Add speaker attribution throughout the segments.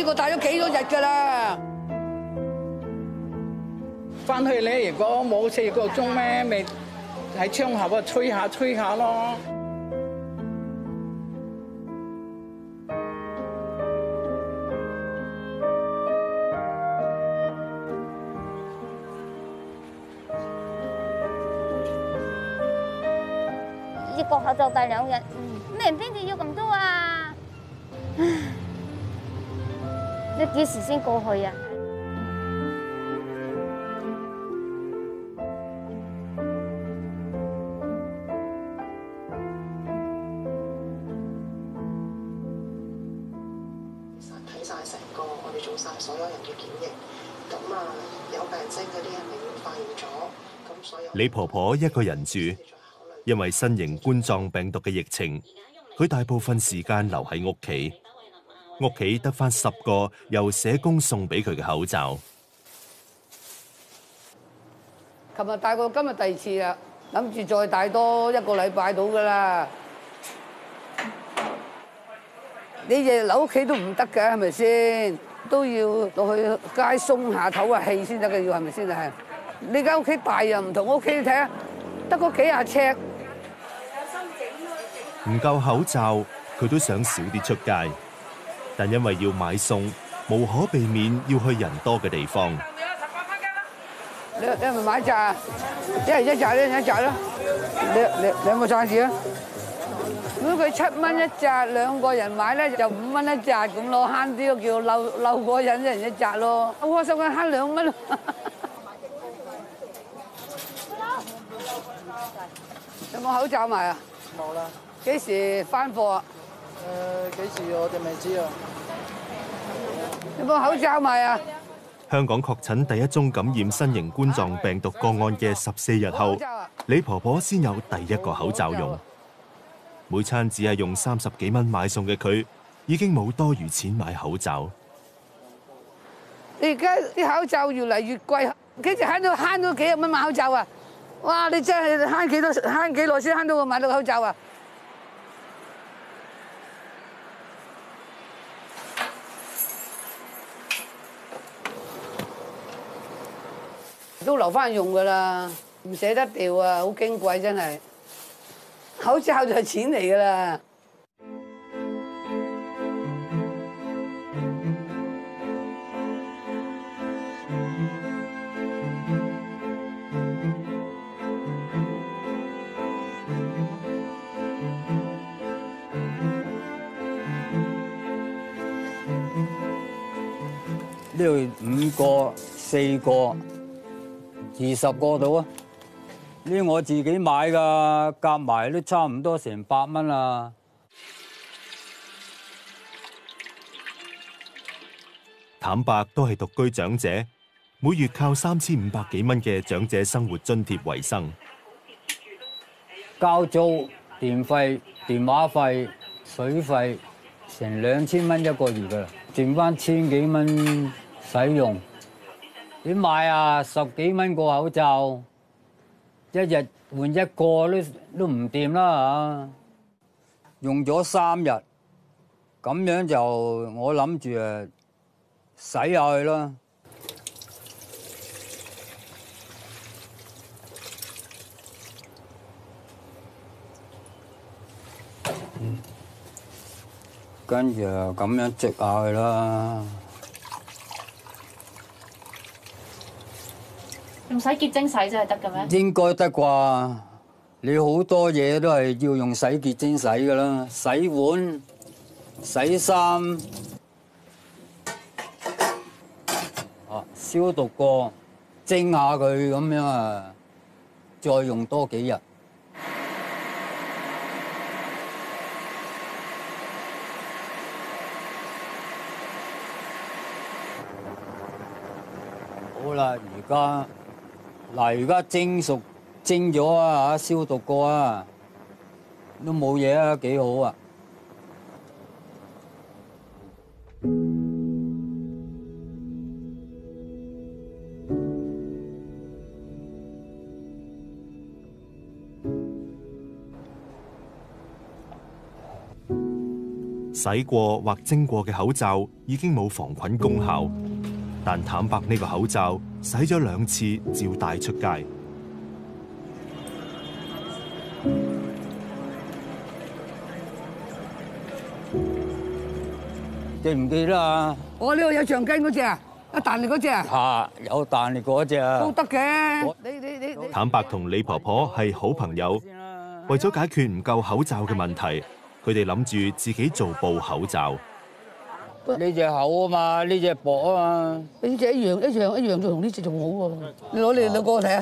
Speaker 1: 個戴咗幾多日㗎啦。
Speaker 2: 翻去咧，如果冇4個鐘咧，咪喺窗口啊吹下咯。
Speaker 3: 一個口罩戴2日，咩邊度要咁多啊？唉，你幾時先過去啊？
Speaker 4: 睇晒成個，我哋做晒所有人嘅檢疫，咁啊有病徵嗰啲係咪已經發現咗？咁所有
Speaker 5: 李婆婆一個人住，因為新型冠狀病毒嘅疫情，佢大部分時間留喺屋企，屋企得返10個由社工送俾佢嘅口罩。
Speaker 1: 琴日戴過，今日第2次啦，諗住再戴多1個禮拜到㗎啦。你日日留屋企都唔得㗎，係咪先？都要落去街鬆下唞下氣先得嘅，要係咪先啊？你間屋企大又唔同屋企，你睇下，得嗰幾廿尺。
Speaker 5: 唔夠口罩，佢都想少啲出街，但因為要買餸，無可避免要去人多嘅地方。
Speaker 1: 你係咪買扎？一人一扎咧，一扎咯。你有冇揸住啊？如果佢7蚊一紮，2個人買咧就5蚊一紮咁咯，慳啲都叫嬲過癮，一人一紮咯。好開心啊，慳2蚊咯。有冇口罩賣啊？
Speaker 6: 冇啦。
Speaker 1: 幾時翻貨啊？
Speaker 6: 幾時我哋未知啊。
Speaker 1: 有冇口罩賣啊？
Speaker 5: 香港確診第1宗感染新型冠狀病毒個案嘅14日後，李婆婆先有第1個口罩用。每餐只係用30幾蚊買餸嘅佢，已經冇多餘錢買口罩。
Speaker 1: 你而家啲口罩越嚟越貴，幾時慳到幾10蚊買口罩啊？哇！你真係慳幾耐先慳到我買到口罩啊？都留翻用㗎啦，唔捨得掉啊！好矜貴真係。口罩就係錢嚟㗎啦。
Speaker 7: 呢度5個、4個、20個到啊！呢我自己買㗎，夾埋都差唔多成100蚊啦。
Speaker 5: 坦白都係獨居長者，每月靠3500幾蚊嘅長者生活津貼為生。
Speaker 7: 交租、電費、電話費、水費，成2000蚊1個月㗎啦，剩翻1000幾蚊使用。點買啊？10幾蚊個口罩。1日換1個都唔掂啦嚇，用咗3日，咁樣就我諗住使下去啦。跟住咁樣捽下去啦。
Speaker 8: 用洗潔精洗真係得嘅咩？
Speaker 7: 應該得啩，你好多嘢都係要用洗潔精洗㗎啦，洗碗、洗衫，消毒過，蒸下佢咁樣啊，再用多幾日。好啦，而家蒸咗啊，消毒過啊，都冇嘢啊，幾好啊！
Speaker 5: 洗過或蒸過嘅口罩已經冇防菌功效，但坦白呢個口罩洗咗2次照帶出街。
Speaker 7: 記唔記得啊？
Speaker 1: 我呢度有橡筋嗰隻啊，有彈力嗰隻啊。
Speaker 7: 嚇，有彈力嗰隻啊。
Speaker 1: 都得嘅。你
Speaker 5: 坦白同李婆婆係好朋友，為咗解決唔夠口罩嘅問題，佢哋諗住自己做布口罩。
Speaker 7: 呢隻厚啊嘛，呢隻薄啊嘛。
Speaker 1: 呢隻一樣，就同呢隻仲好喎。你攞你兩個睇下。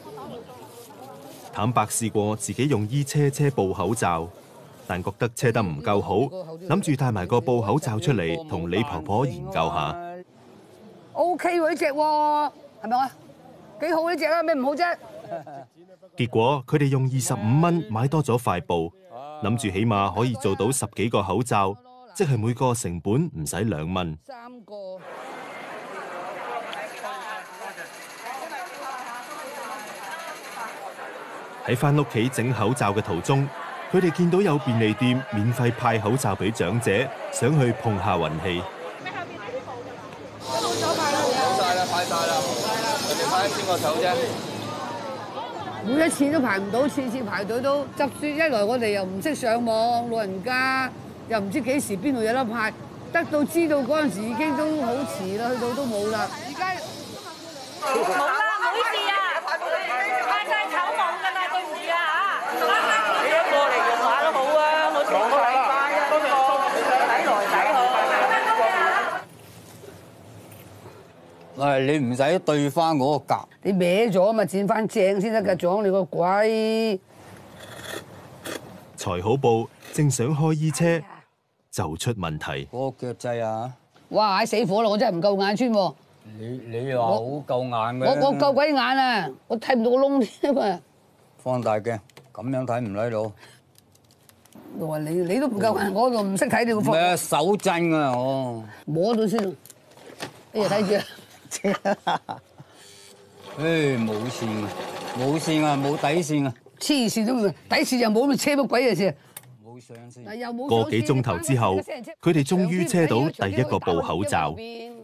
Speaker 5: 坦白試過自己用衣車車布口罩，但覺得車得唔夠好，諗住帶埋個布口罩出嚟同李婆婆研究下。
Speaker 1: OK 喎呢隻喎，係咪啊？幾好呢隻啊？咩唔好啫？
Speaker 5: 結果佢哋用25蚊買多咗塊布，諗住起碼可以做到10幾個口罩，即係每個成本唔使2蚊。
Speaker 1: 3個。
Speaker 5: 喺返屋企整口罩嘅途中，佢哋見到有便利店免費派口罩俾長者，想去碰下運氣。
Speaker 7: 好晒啦，派晒啦，人哋派1千個手啫。
Speaker 1: 每一次都排唔到，次次排隊都執輸。一來我哋又唔識上網，老人家又唔知幾時邊度有得派，得到知道嗰陣時已經都好遲啦，去到都冇啦。而家
Speaker 9: 冇啦，唔好意思啊，派晒籌冇㗎啦，對唔住啊嚇。你一過嚟用下都好啊，我全部禮拜啊，嗰個抵來抵去。
Speaker 7: 喂，你唔使對翻嗰個格，
Speaker 1: 你歪咗嘛，剪翻正先得㗎，撞你個鬼！
Speaker 5: 裁好布，正想開衣車，就出問題。
Speaker 7: 嗰個腳掣啊！
Speaker 1: 哇！死火啦，我真係唔夠眼穿喎。
Speaker 7: 你又話好夠眼嘅。
Speaker 1: 我夠鬼眼啊！我睇唔到個窿添啊！
Speaker 7: 放大鏡，咁樣睇唔睇到？
Speaker 1: 我話你都唔夠眼，我就唔識睇你個方。
Speaker 7: 唔係啊，手震啊，我
Speaker 1: 摸到先。哎呀，睇住啊！
Speaker 7: 誒，冇線啊，冇線啊，冇底線啊！
Speaker 1: 黐線都底線又冇，咪車乜鬼嘢事？
Speaker 7: 冇上線。
Speaker 5: 個幾鐘頭之後，佢哋終於車到第一個布口罩。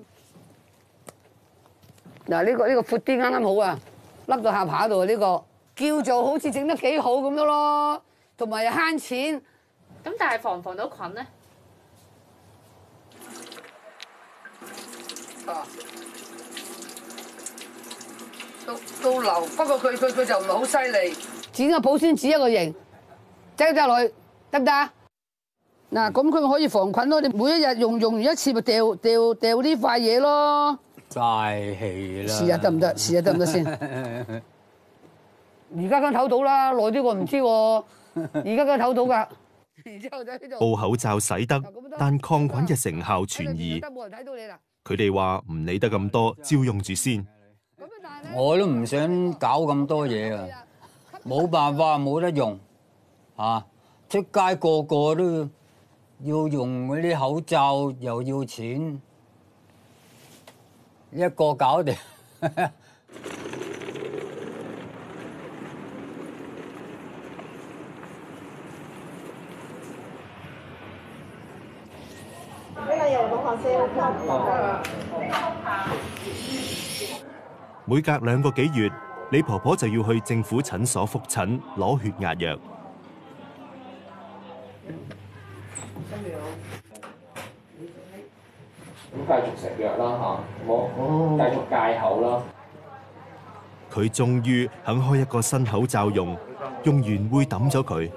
Speaker 1: 嗱，呢個闊啲啱啱好啊，笠到下巴度啊！呢個叫做好似整得幾好咁樣咯，同埋又慳錢。
Speaker 8: 咁但係防唔防到菌咧？
Speaker 1: 都流，不過佢就唔係好犀利。剪個保鮮紙一個型，擠落去得唔得啊？嗱，咁佢咪可以防菌咯。你每一日用完一次咪掉呢塊嘢咯。
Speaker 7: 嘥氣啦！
Speaker 1: 試下得唔得？試下得唔得先？而家梗唞到啦，耐啲我唔知喎。而家梗唞到㗎。
Speaker 5: 布口罩洗得，但抗菌嘅成效存疑。佢哋話唔理得咁多，照用住先。
Speaker 7: 我都唔想搞咁多嘢啊！冇辦法，冇得用嚇。出街個個都要用嗰啲口罩，又要錢，一個搞掂。
Speaker 5: 每隔2個幾月，李婆婆就要去政府診所覆診攞血壓藥。
Speaker 10: 咁繼續食藥啦嚇，冇繼續戒口啦。
Speaker 5: 佢終於肯開一個新口罩用，用完會抌咗佢。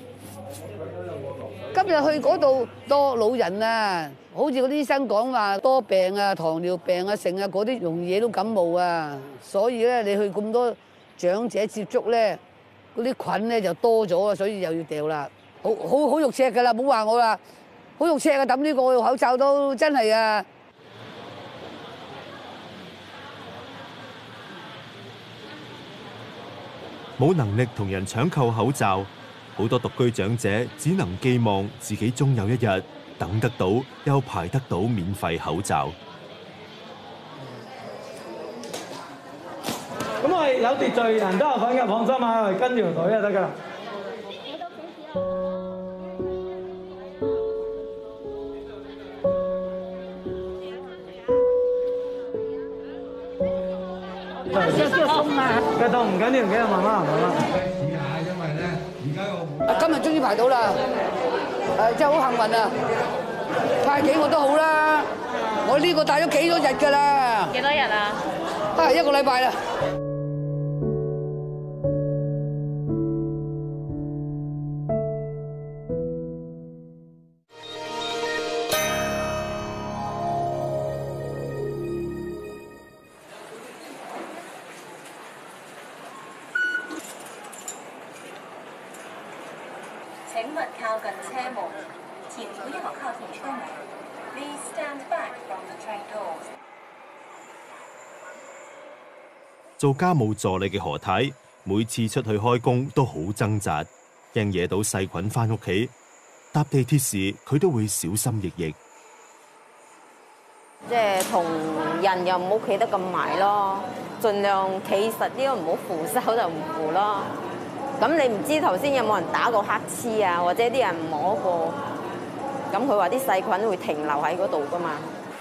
Speaker 1: 今日去嗰度多老人啊，好似嗰啲醫生講話多病啊，糖尿病啊，剩啊嗰啲容易惹到感冒啊，所以咧你去咁多長者接觸咧，嗰啲菌咧就多咗啊，所以又要掉啦。好肉赤㗎啦，唔好話我啦，好肉赤啊！抌呢個口罩都真係啊！
Speaker 5: 冇能力同人搶購口罩，好多獨居長者只能寄望自己終有一日等得到又排得到免費口罩。
Speaker 6: 咁我係有秩序，人都有份嘅，放心啊，跟條隊就得㗎啦。 嘅當唔緊要嘅，慢慢。
Speaker 1: 今日終於排到啦，真係好幸運啊！派幾個都好啦，我呢個帶咗幾多日㗎啦？
Speaker 8: 幾多日啊？
Speaker 1: 1個禮拜啦。
Speaker 11: 請勿靠近車門，請不要靠近車門。Please stand back from the train doors。
Speaker 5: 做家務助理嘅何太，每次出去開工都好掙扎，驚惹到細菌返屋企。搭地鐵時，佢都會小心翼翼。
Speaker 12: 即係同人又唔好企得咁埋咯，盡量企實啲，唔好扶手就唔扶咯。咁你唔知頭先有冇人打過乞嗤啊，或者啲人摸過，咁佢話啲細菌會停留喺嗰度噶嘛。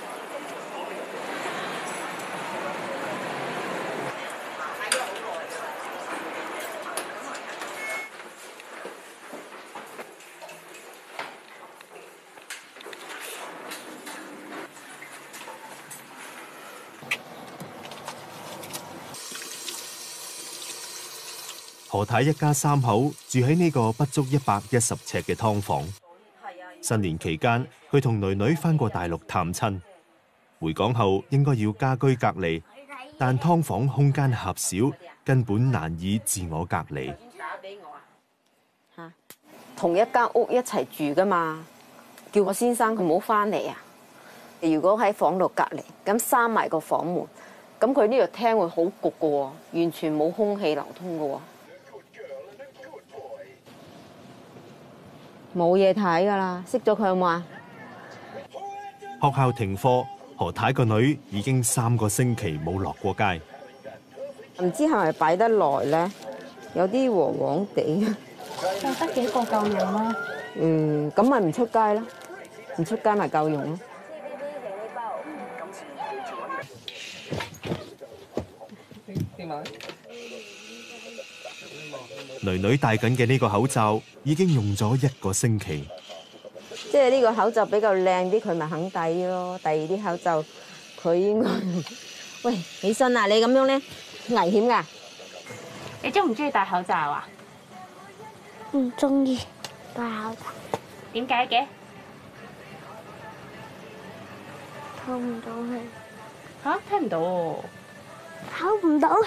Speaker 5: 何太一家3口住喺呢個不足110尺嘅劏房。新年期間，佢同囡囡返過大陸探親，回港後應該要家居隔離，但劏房空間狹小，根本難以自我隔離。
Speaker 12: 同一間屋一齊住噶嘛，叫我先生佢唔好返嚟啊！如果喺房度隔離，咁閂埋個房門，咁佢呢度廳會好焗噶喎，完全冇空氣流通噶喎。冇嘢睇噶啦，熄咗佢好嘛？
Speaker 5: 學校停課，何太個女已經3個星期冇落過街。
Speaker 12: 唔知係咪擺得耐咧，有啲黃黃地。
Speaker 8: 得幾個夠用啦？
Speaker 12: 咁咪唔出街咯，唔出街咪夠用咯。
Speaker 5: 囡囡戴緊嘅呢個口罩已經用咗1個星期。
Speaker 12: 即係呢個口罩比較靚啲，佢咪肯戴咯。第二啲口罩佢應該喂，起身啊！你咁樣咧危險㗎。
Speaker 8: 你中唔中意戴口罩啊？
Speaker 3: 唔中意戴口罩。
Speaker 8: 點解嘅？
Speaker 3: 透唔到氣。
Speaker 8: 嚇，聽唔到喎。
Speaker 3: 透唔到氣。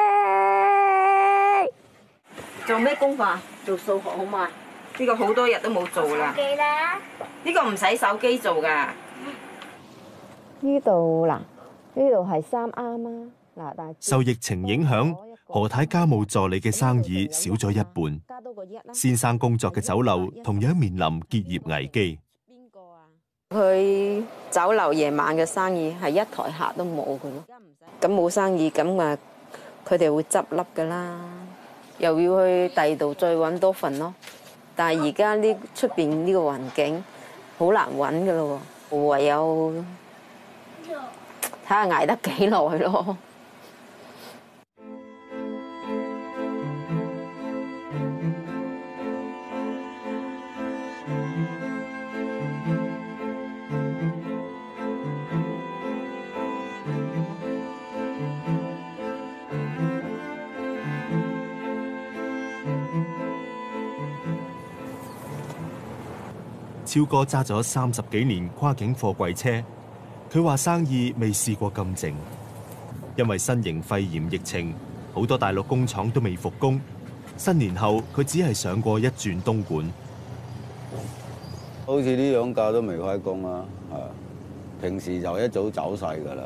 Speaker 12: 做咩功課？做數學好嘛？呢個好多日都冇做啦。
Speaker 3: 手機啦。
Speaker 12: 呢個唔使手機做㗎。呢度嗱，呢度係3啱啊。嗱，但係
Speaker 5: 受疫情影響，何太家務助理嘅生意少咗1半。先生工作嘅酒樓同樣面臨結業危機。
Speaker 12: 佢酒樓夜晚嘅生意係1台客都冇㗎咯。咁冇生意，咁啊佢哋會執笠㗎啦。又要去第二度再揾多份咯，但係而家呢出邊呢個環境好難揾噶咯，唯有睇下捱得幾耐咯。
Speaker 5: 超哥揸咗30幾年跨境貨櫃車，佢話生意未試過咁靜，因為新型肺炎疫情，好多大陸工廠都未復工。新年後佢只係上過一轉東莞。
Speaker 13: 好似呢兩架都未開工啦，平時就一早走晒㗎啦。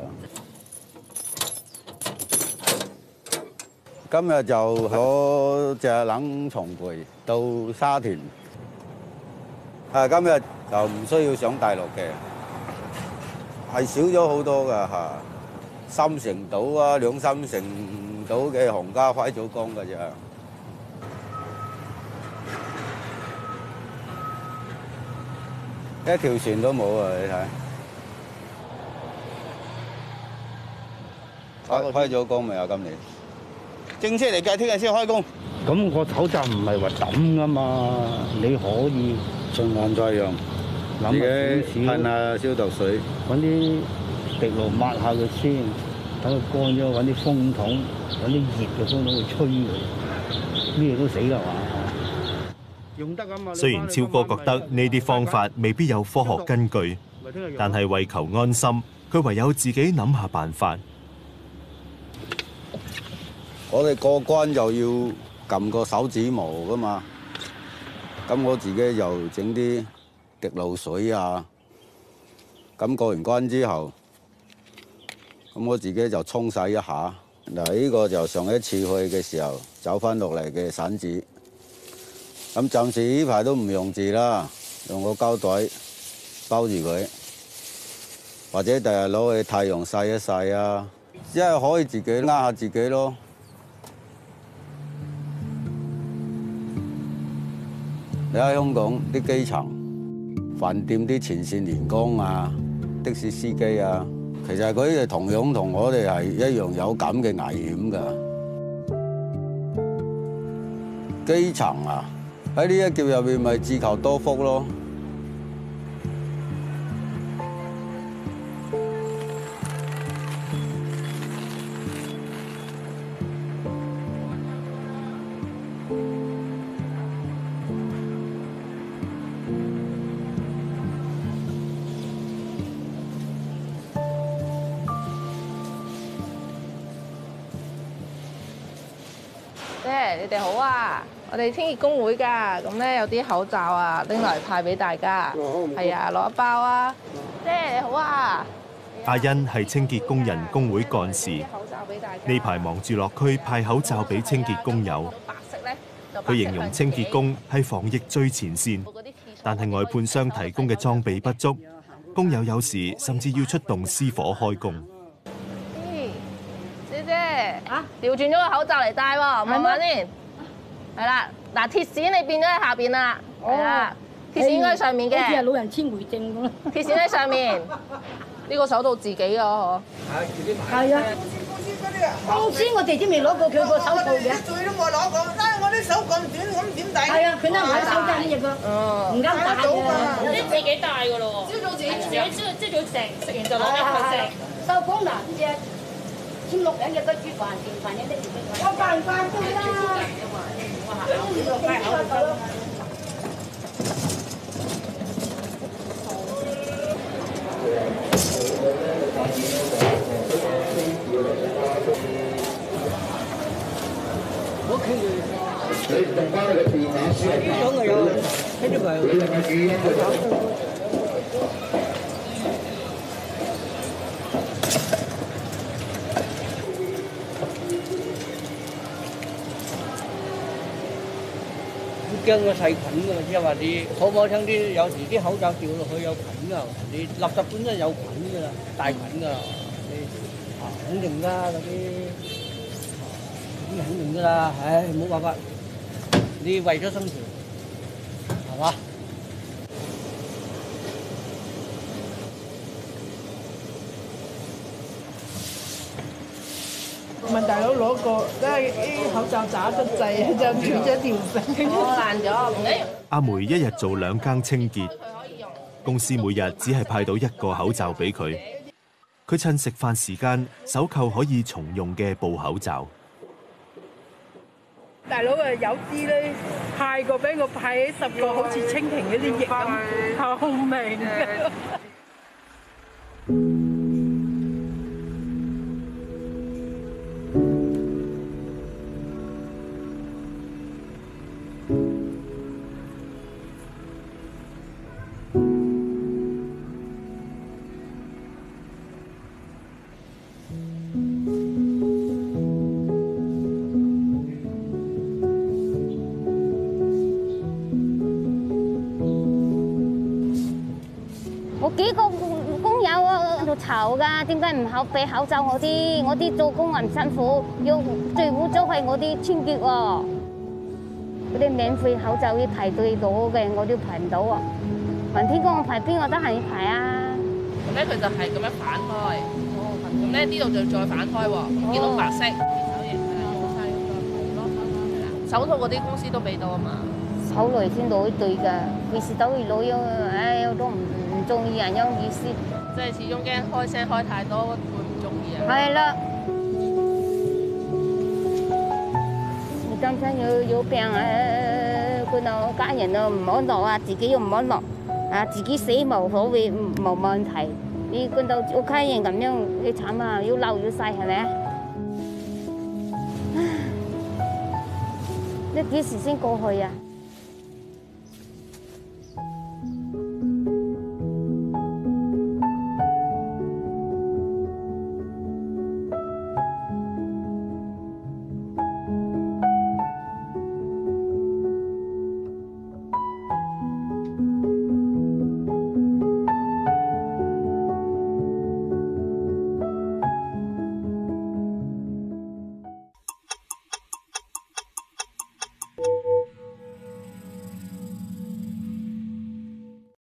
Speaker 13: 今日就攞隻冷藏櫃到沙田。今日就唔需要上大陸嘅，係少咗好多㗎嚇，3成到啊，2、3成到嘅行家開咗工㗎咋。一條船都冇啊！你睇， 開咗工未啊？今年正式嚟計，聽日先開工。
Speaker 14: 咁個口罩唔係話抌噶嘛，你可以循環再用，諗
Speaker 13: 自己噴下消毒水，
Speaker 14: 揾啲滴露抹下佢先，等佢乾咗，揾啲風筒，揾啲熱嘅風筒去吹佢，咩都死啦嘛。用得咁啊！
Speaker 5: 雖然超哥覺得呢啲方法未必有科學根據，但係為求安心，佢唯有自己諗下辦法。
Speaker 13: 我哋過關就要撳個手指模噶嘛，咁我自己又整啲滴露水啊，咁過完關之後，咁我自己就沖洗一下。嗱，呢個就上一次去嘅時候走翻落嚟嘅散紙，咁暫時呢排都唔用字啦，用個膠袋包住佢，或者第日攞去太陽曬一曬啊，即係可以自己呃下自己咯。你喺香港啲基層飯店啲前線員工啊、的士司機啊，其實佢哋同樣同我哋係一樣有咁嘅危險㗎。基層啊，喺呢一劫入邊咪自求多福咯。
Speaker 15: 你哋好啊！我哋清潔工會㗎，咁咧有啲口罩啊，拎嚟派俾大家。係啊，攞一包啊！姐你好啊！
Speaker 5: 阿欣係清潔工人工會幹事，呢排忙住落區派口罩俾清潔工友。佢形容清潔工係防疫最前線，但係外判商提供嘅裝備不足，工友有時甚至要出動私火開工。
Speaker 15: 姐姐，調轉咗個口罩嚟戴喎，望下先。係啦，嗱鐵線你變咗喺下邊啦，係啦，鐵線應該喺上面嘅。好似係老人簽回證咁啦。鐵線喺上面，呢個手套自己嘅嗬。係自己買。係啊。公司我哋都未攞過佢個手套嘅。一嘴都冇攞過，我啲手咁短，咁點戴？係啊，佢都唔係手踭呢隻個，唔啱戴嘅。你自己戴㗎咯喎。朝早自己食完就攞翻去食。收工啦，呢隻。簽6人嘅個煮飯剩飯一啲唔得。我飯都啦。我傾住。你用翻你嘅電話輸入法。講嘅有，聽住佢。你用嘅語音。驚個細菌㗎嘛，即係話你可唔可以聽啲？有時啲口罩掉落去有菌㗎，你垃圾本身有菌㗎啦，大菌㗎，你肯定㗎嗰啲，咁肯定㗎啦，唉冇辦法，你為咗生存，係嘛？問大佬攞個，都係啲口罩渣得滯，就斷咗條繩，爛咗。
Speaker 5: 阿梅一日做2更清潔，公司每日只係派到1個口罩俾佢。佢趁食飯時間手扣可以重用嘅布口罩。
Speaker 16: 大佬啊，有啲咧派過俾我派起10個，好似蜻蜓嗰啲翼咁，透明嘅。
Speaker 3: 幾個工友喺度嘈㗎，點解唔肯俾口罩我啲？我啲做工咁辛苦，要最污糟係我啲清潔喎。嗰啲免費口罩要排隊到嘅，我都排唔到啊！雲天光我排邊個得閒要排啊？
Speaker 15: 咧佢就係咁樣反開。 咧呢度就再反開喎，見到白色。手套嗰啲公司都俾到啊嘛。
Speaker 3: 手嚟先攞一對㗎，費事走去攞咗，唉，我都唔中意人有意思。
Speaker 15: 即係始終驚開聲開太多會唔中意啊。
Speaker 3: 係啦，你擔心有病啊，嗰度家人啊唔安樂啊，自己又唔安樂啊，自己死無所謂冇問題。你嗰度屋企人咁樣，你慘啊，要鬧要細係咪啊？你幾時先過去啊？